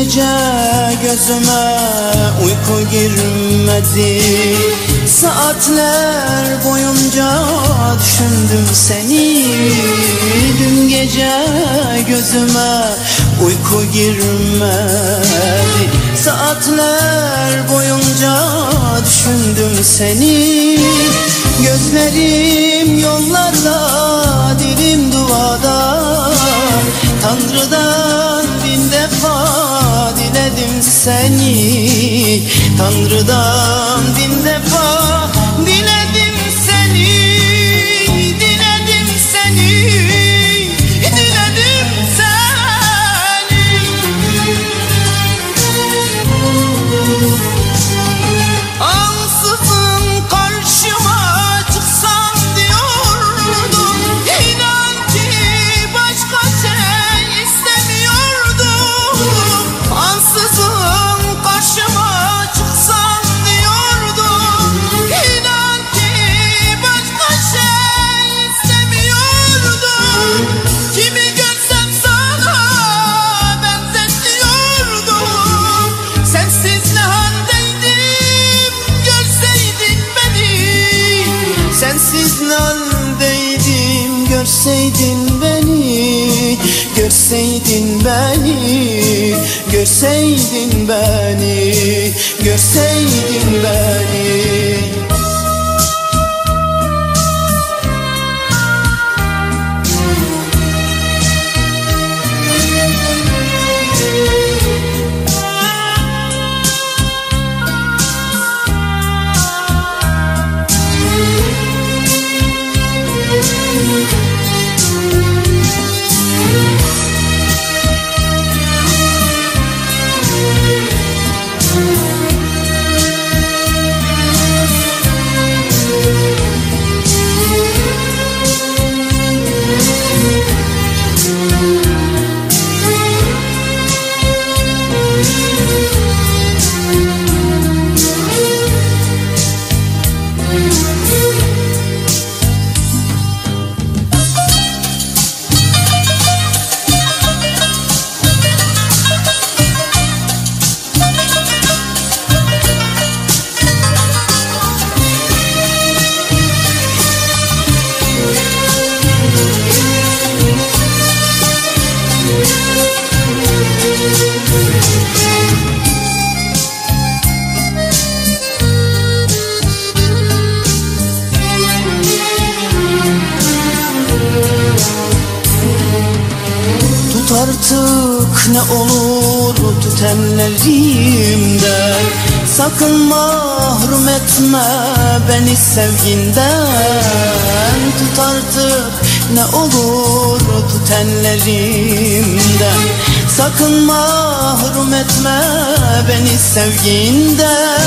gece gözüme uyku girmedi. Saatler boyunca düşündüm seni. Dün gece gözüme uyku girmedi. Saatler boyunca düşündüm seni. Gözlerim yollarda, dilim duada. Tanrı'dan bin defa diledim seni. Tanrı'dan bin defa diledim seni. Diledim seni. Diledim seni. Ansızın karşıma çıksan diyordum. İnan ki başka şey istemiyordum. Ansızın karşıma çıksan diyordum. İnan ki başka şey istemiyordum. Kimi görsem sana benzetiyordum. Sensiz ne haldeydim görseydin beni. Sensiz ne haldeydim görseydin beni. Görseydin beni. Görseydin beni. Görseydin beni. Tut artık ne olur tut ellerimden. Sakın mahrum etme beni sevginden. Tut artık ne olur tut ellerimden. Sakın mahrum etme beni sevginden.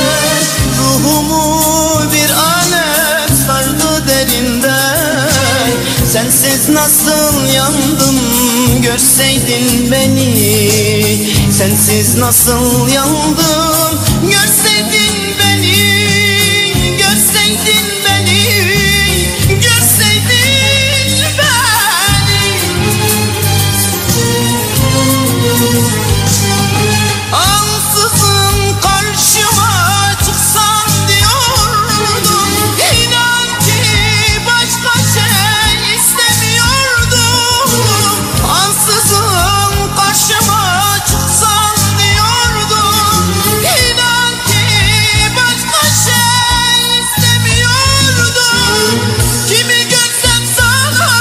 Ruhumu bir alem sardı derinden. Sensiz nasıl yandım görseydin beni. Sensiz nasıl yandım görseydin beni. Görseydin beni. Görseydin beni. Ansızın karşıma çıksan diyordum. İnan ki başka şey istemiyordum. Ansızın karşıma çıksan diyordum. İnan ki başka şey istemiyordum. Kimi görsem sana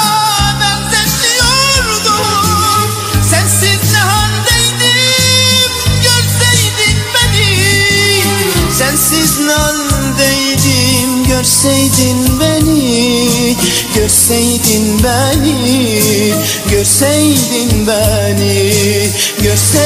benzetiyordum. Sensiz ne haldeydim görseydin beni. Sensiz ne haldeydim görseydin beni. Görseydin beni. Görseydin beni. Görseydin